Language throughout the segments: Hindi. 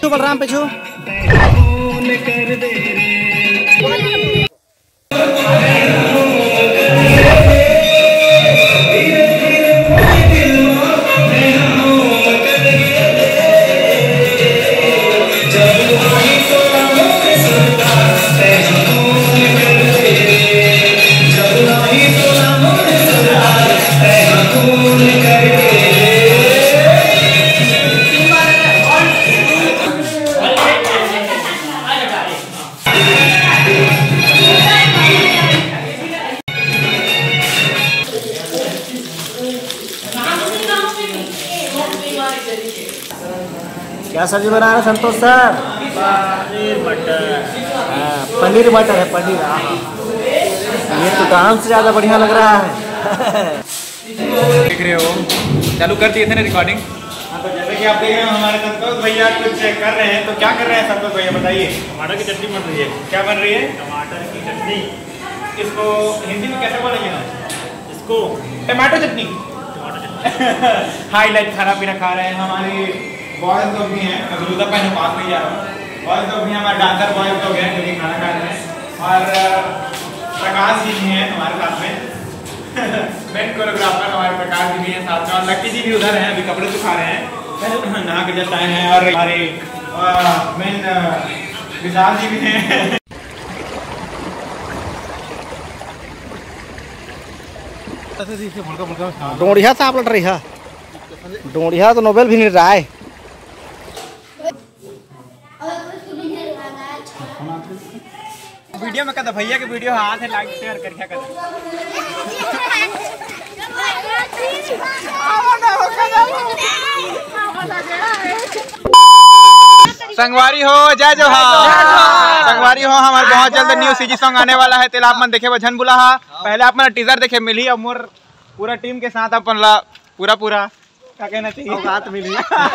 छू बलराम पे छू। क्या सब्जी बना रहे संतोष सर? पनीर मटर। पनीर मटर है, पनीर। ये तो काम से ज़्यादा बढ़िया लग रहा है। देख रहे हो, चालू कर दिए थे ना रिकॉर्डिंग। हाँ, तो जैसे कि आप देख रहे हो हमारे संतोष भैया कुछ कर रहे हैं। तो क्या कर रहे हैं संतोष भैया, बताइए। टमाटर की चटनी बन रही है। क्या बन रही है? टमाटर की चटनी। इसको हिंदी में कैसे बोलेंगे ना? इसको टमाटो चटनी। हाईलाइट खाना पीना खा रहे हैं। हमारे बॉयज लोग भी हैं, जूता पहने पास नहीं जा रहा हूँ। बॉयज लोग भी हमारे डांसर बॉयज लोग हैं जो कि खाना खा रहे हैं। और प्रकाश जी भी हैं हमारे साथ में। मेन कोरियोग्राफर हमारे प्रकाश जी भी हैं साथ में, और लक्की जी भी उधर हैं, अभी कपड़े सुखा रहे हैं, नहा के जस्ट आए हैं। और हमारे मेन विशाल जी भी हैं। डोड़िया सांप लड़ रही है। डोड़िया तो नोबेल भी नहीं रहा है। वीडियो में कहता भैया के वीडियो हाथ है, लाइक शेयर कर क्या कर। संगवारी हो, जय जोहार। संगवारी हो, हमारे बहुत जल्द न्यू सीजी सॉन्ग आने वाला है। तेल आप मन देखे वजन बुला। पहले आप मन टीजर देखे मिली, अब मोर पूरा टीम के साथ अपन ला पूरा क्या कहना चाहिए, बात मिली।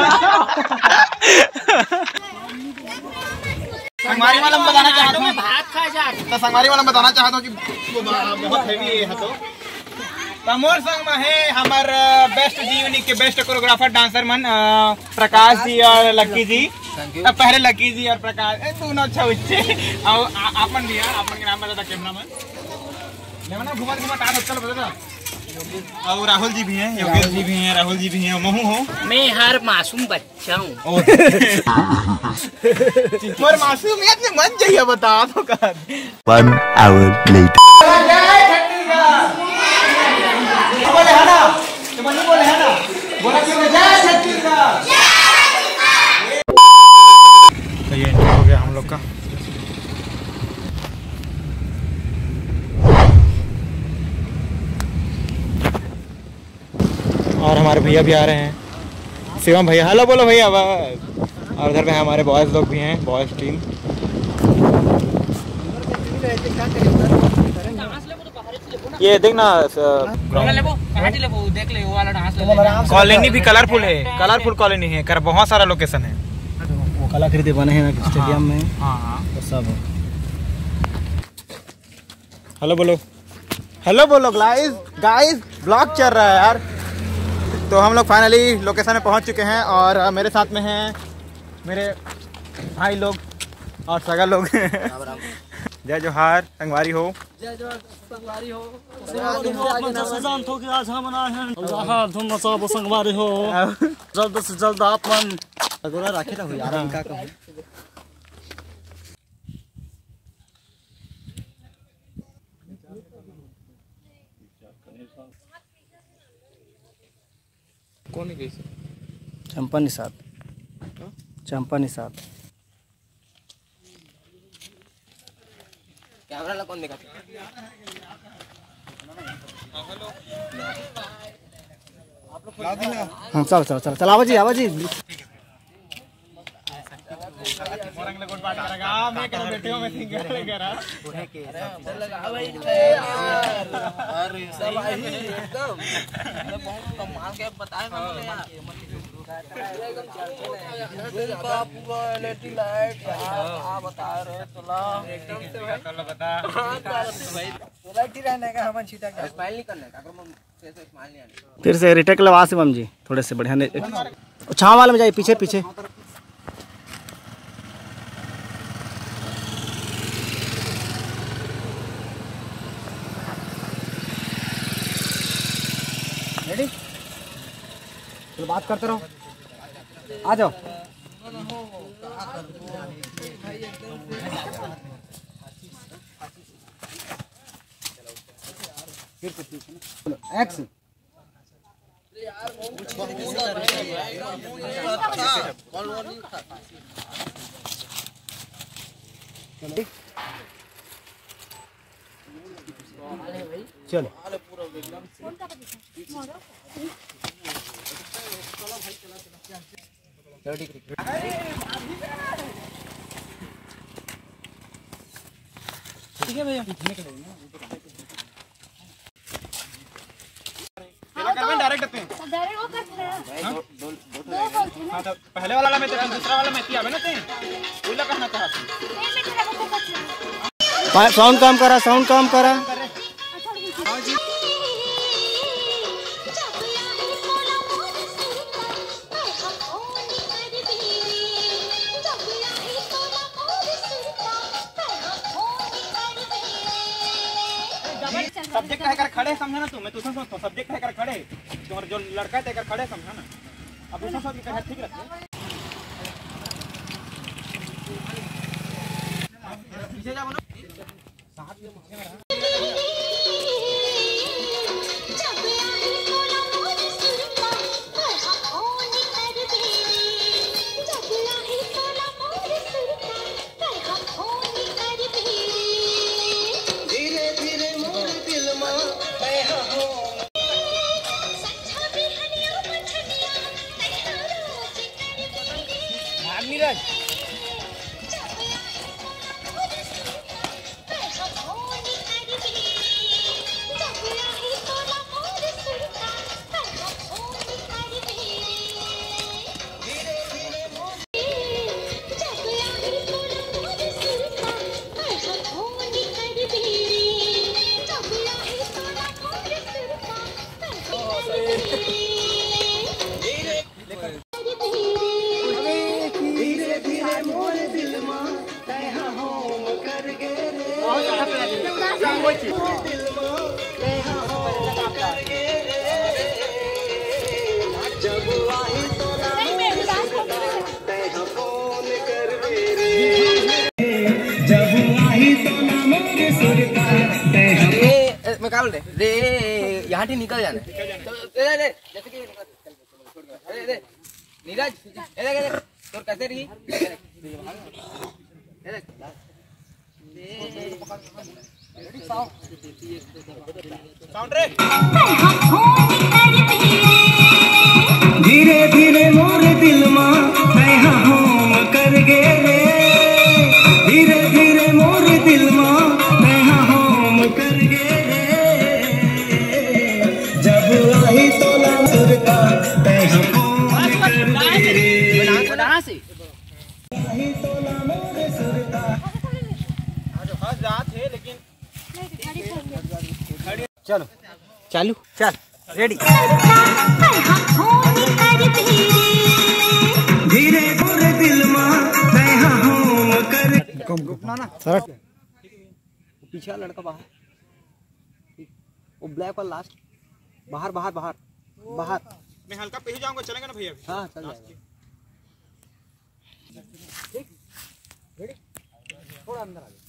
संगवारी वाला बताना चाहता हूँ, तो संगवारी वाला बताना चाहता हूँ कि बहुत हेवी है। तो मोर संग में है हमार बेस्ट जी यूनिक के best choreographer dancer Man Prakash जी और लक्की जी। पहले लक्की जी और प्रकाश दोनों अच्छा उच्चे। और आपन भी यार, आपन के नाम बता कैमरा मैन घुमा घुमा टाट चल बता। और राहुल जी भी हैं, योगेश जी भी हैं, राहुल जी भी हैं, महू हो। मैं हर मासूम बच्चा हूँ। पर मासूमियत में मत जाइए, बता तो कर। 1 hour later. बोले है ना, तो मनु बोले है ना, बोला कि जय छत्तीसगढ़। तो ये हो गया हम लोग का। और हमारे भैया भी आ रहे हैं, शिवम भैया। हेलो बोलो भैया। और उधर में हमारे बॉयज लोग भी हैं, बॉयज टीम। ये देखना कॉलोनी भी कलरफुल है, कलरफुल कॉलोनी है, बहुत सारा लोकेशन है। वो कलाकृति बने हैं ना स्टेडियम में। हाँ, तो सब हेलो बोलो, हेलो बोलो। गाइस ब्लॉग चल रहा है यार। तो हम लोग फाइनली लोकेशन में पहुंच चुके हैं, और मेरे साथ में हैं मेरे भाई लोग और सगा लोग। जय जोहार, संगवारी हो। जय जोहार, संगवारी हो। संगवारी हो। जल्द से जल्द आप मन अगोरा राखे ना हो यार, इनका कहूं। कौन है कैसे? चंपा निषाद। चंपा निषाद। कैमरा ला कौन देखा? हाँ चल चल चल चल, आवाजी आवाजी। फिर से रिटेक लगा शिवम जी, थोड़े से बढ़िया। छाँव वाले में जाइए, पीछे पीछे। तो बात करते रहो, आ जाओ। एक्स चलो ठीक है भैया, डायरेक्ट करते हैं। हाँ तो पहले वाला में दूसरा वाला में किया ना कहना चाहता। साउंड कम करा, साउंड कम करा। सब्जेक्ट है कर खड़े समझा ना तू, मैं दूसरा सोचता हूँ सब्जेक्ट है कर खड़े, तुम्हारा जो लड़का है कर खड़े समझा ना। अब दूसरा सोच के ठीक रखते पीछे जा बोलो। मैं क्या बोल रहे रे, यहाँ से निकल जाना तो जैसे कि अरे नीरज तो कैसे रही धीरे धीरे मोर दिल मां होम कर गे रे, धीरे धीरे मोर दिल मां होम कर गे रे, जब आई तोला सुर का होम कर गे रे, से आई तोला मोर सुर का। हाँ जात है लेकिन चलो चालू, चल रेडी। धीरे मोर दिल मां होम कर रुकना ना सर, पीछे लड़का बाहर, वो ब्लैक वाला लास्ट, बाहर बाहर बाहर बाहर। मैं हल्का पीछे जाऊंगा, चलेगा ना भैया? हाँ चल जाएगा। ठीक रेडी, थोड़ा अंदर आ जाओ।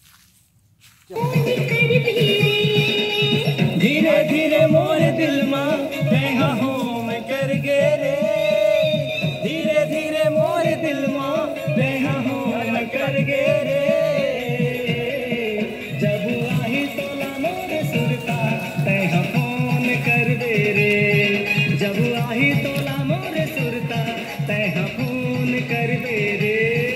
धीरे धीरे मोर दिल मां होम कर गे रे, धीरे धीरे मोर दिल मां होम कर गे रे, जब आई तोला मोर सुर का फोन कर दे रे, जब आई तोला मोर सुर का फोन कर दे रे।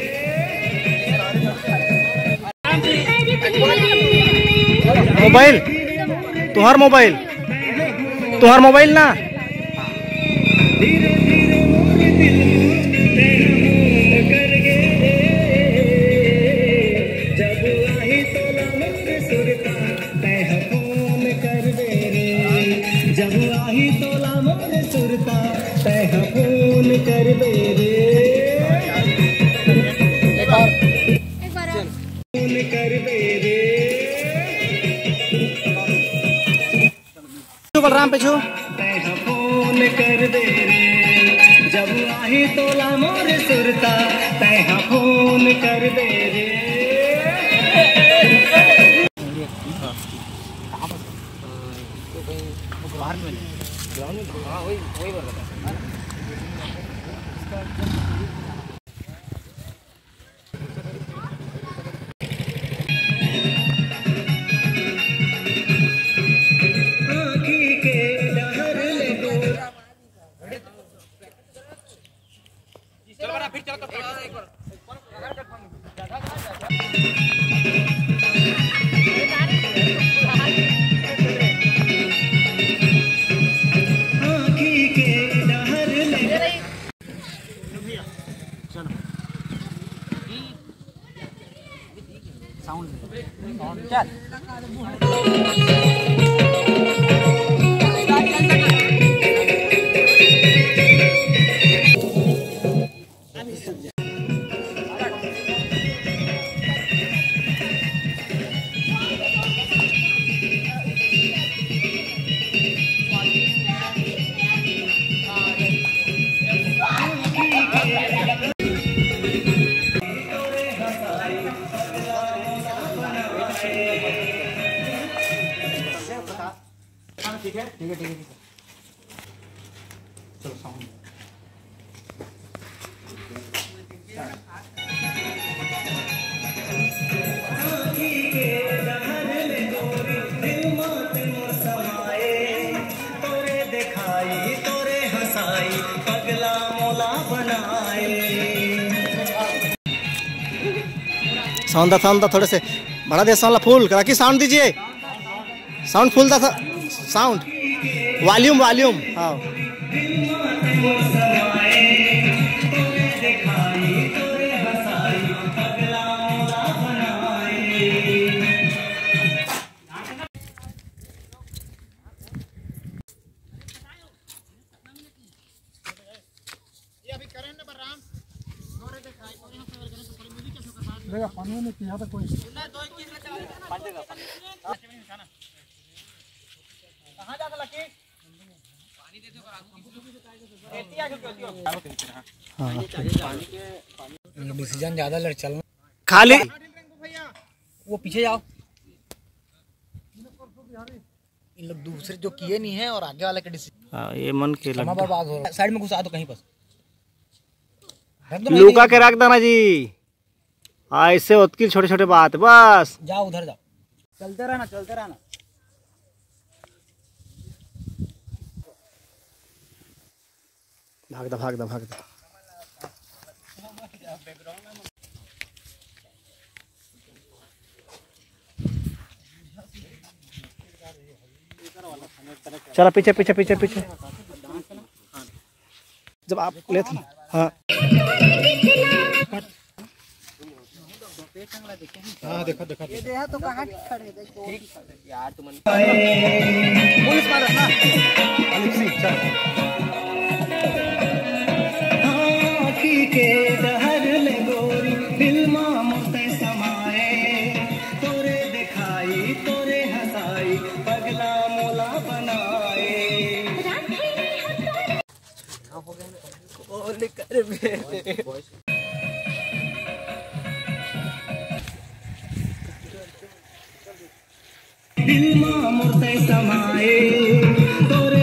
मोबाइल तुहार मोबाइल, तुहार मोबाइल ना। धीरे धीरे मोर दिल कर गे रे, जब आई तोला मोर सुर का फोन कर दे रे, जब आई तोला मोर सुर का फोन कर दे रे, फोन कर दे रे। बलराम पे छो फोन कर दे रे, आही तोला मोर सुरता तैहा फोन कर दे रे। हाँ वही बात बता। ठीक है ठीक है ठीक है चलो साउंड तोरे दिखाई तोरे हंसाई पगला मोला बनाए। साउंड था थोड़े से बढ़ा दे साउंड फुल राखी साउंड दीजिए साउंड फुल था साउंड वॉल्यूम हाँ पानी में पिया था कोई कहाँ जा लकी पानी दे दो डिसीजन ज्यादा लड़ चलना खाली वो पीछे जाओ। इन लोग दूसरे जो किए नहीं है और आगे वाले के डिसीजन हाँ ये मन के लग बर्बाद हो रहा है। साइड में घुसा दो कहीं पर लुका के रख देना जी ऐसे उत्किल छोटे छोटे बात बस जाओ उधर जाओ। चलते रहना भाग दा चला पीछे जब आप ले थे हाँ देखो ये देखा तो कहाँ खड़े देखो यार तुम पुलिस मार रहा चल के दहर ले गोरी दिल मोते समाए तोरे दिखाई तोरे हंसाई पगला मोला बनाए। दिल मोते समाए तोरे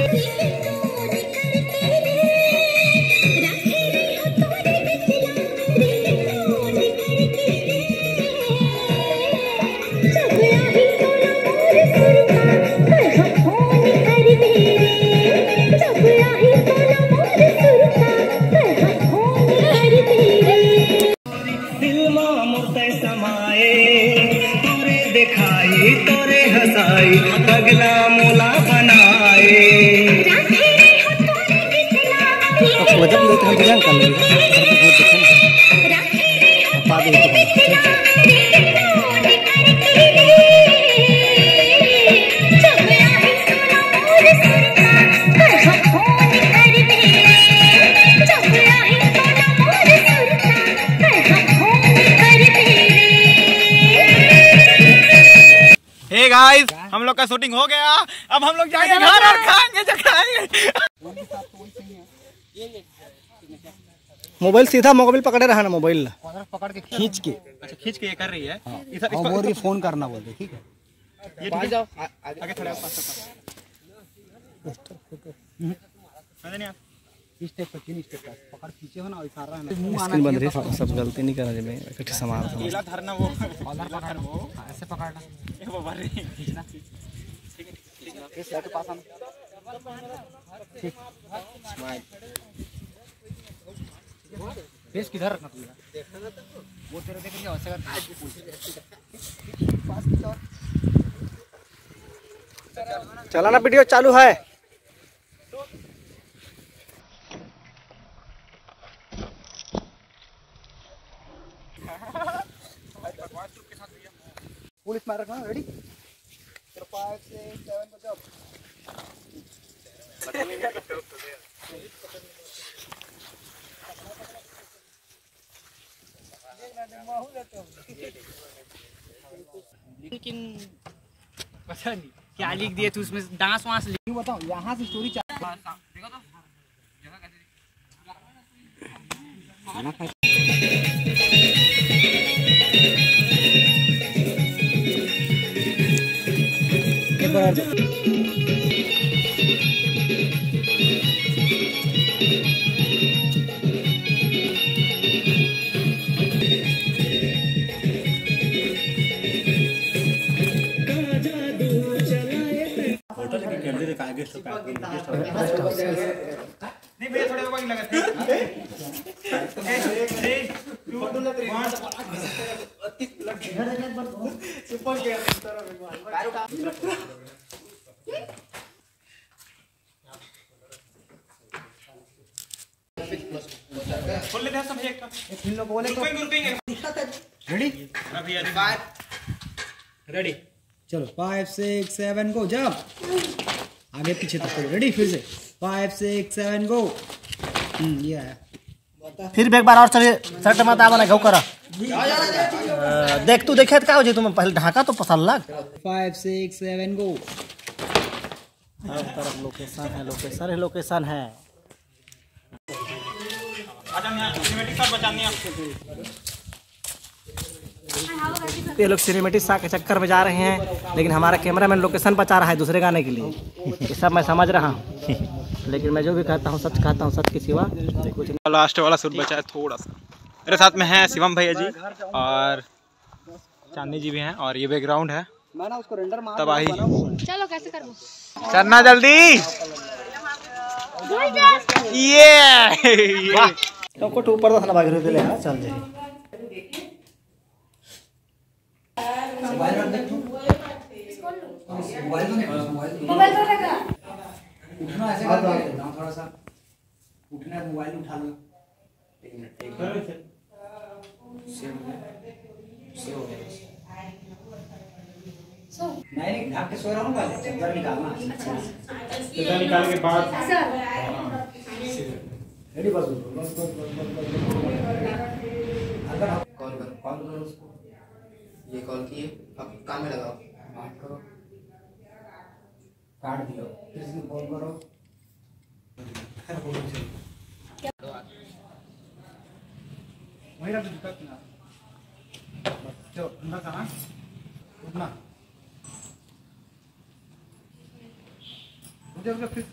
तोरे हंसाई पगला मोला बनाए। वजन नहीं तो हम जान कर लेंगे पा दे हे गाइस हम लोग का शूटिंग हो गया। अब हम लोग जाएंगे घर और खाएंगे जो खाएंगे। मोबाइल सीधा मोबाइल पकड़े रहा ना, मोबाइल पकड़ के खींच के। अच्छा खींच के ये कर रही है। इधर और बोल रही फोन करना बोल रही, ठीक है। ये ठीक जाओ आगे थोड़ा पास नहीं आप इस स्टेप पे 3 स्टेप पकड़ खींचे हो ना, इशारा है ना। स्क्रीन बंद रही, सब गलती नहीं करना चाहिए। इकट्ठे सामान नीला धरना वो कॉलर पकड़ वो ऐसे पकड़ना ये वो बार खींचना। ठीक है इस के पास आना। ठीक स्माइल फेस किधर रखना तू यार, वो तेरे देख के वैसे कर चलाना। वीडियो चालू है। पुलिस मार रखना। रेडी 5 6 7 को जब लेकिन पता नहीं क्या लिख दिए तू उसमें, डांस वांस लिख। बताओ यहाँ से स्टोरी देखो तो जगह कैसे नहीं भैया थोड़े बाकी लगा थे। खोल लेते हैं सब एक का। रेडी रेडी चलो 5 6 7 गो जब आगे पीछे तक करो। रेडी फिर से 5 6 7 गो। ये है। फिर एक बार और चलिए। शर्ट मत आवा ना घो करा। देख तू देखे का हो जी, तुम पहले ढाका तो पसंद लग। 5 6 7 गो। हर तरफ लोकेशन है, लोकेशन है, लोकेशन है। आजा यहां सिनेमैटिक शॉट बचानी है। ये लोग सिनेमैटिक शॉट के चक्कर में जा रहे हैं, लेकिन हमारा कैमरामैन लोकेशन बचा रहा है दूसरे गाने के लिए। ये सब मैं समझ रहा हूँ, लेकिन मैं जो भी कहता हूँ सच कहता हूँ, सच के सिवा कुछ नहीं। लास्ट वाला शूट बचा है थोड़ा सा। मेरे साथ में है शिवम भैया जी और चांदनी जी भी हैं, और ये बैकग्राउंड है तबाही। चलो कैसे करूँ? करना जल्दी। ये तो को ऊपर तो भाग रहे थे ले चल जाए। मोबाइल तो लगा। उठना ऐसे थोड़ा सा उठना, मोबाइल उठा लो। नहीं ढक के सो रहा हूँ, चद्दर निकालना। चद्दर निकालने के बाद रेडी बस बस बस कॉल करो उसको। ये कॉल किए, अब काम में लगाओ। बात करो, काट दियो, फिर से कॉल करो। वही रख दो ना। चलो अंदर जाना, उठना। उधर फिर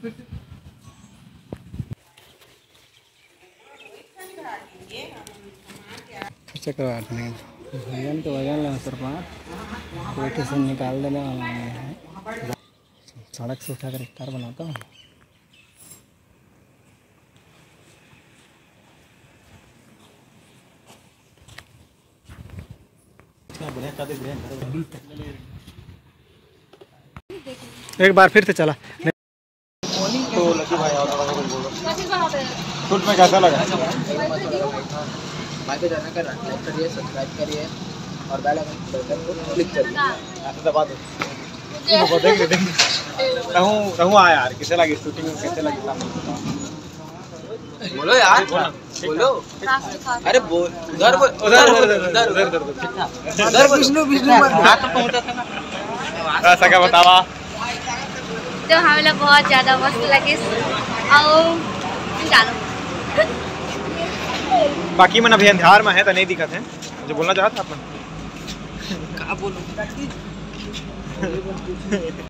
खर्चा करवा देंगे। भजन तो वजन लेना सरपंच, कोठी से निकाल देने वाला है। सड़क से उठाकर स्टार बनाता हूँ। एक बार फिर से चला। तो लकी भाई शूट में कैसा लगा? भाई को जाना कर लाइक करिए, सब्सक्राइब करिए और बेल आइकन को क्लिक करिए। ऐसे दबा दो। देख रहूं आ यार, कैसे लगी शूटिंग में, कैसे लगी? बोलो यार, बोलो। अरे बोल, उधर बोल, उधर विष्णु हाथ तो पहुंचा था ना। ऐसा क्या बतावा? तो हम लोग बहुत ज़्यादा मस्त लगे और जानो बाकी मन अभी अंधार में है तो नहीं दिखत है जो बोलना चाहता अपन का बोलूं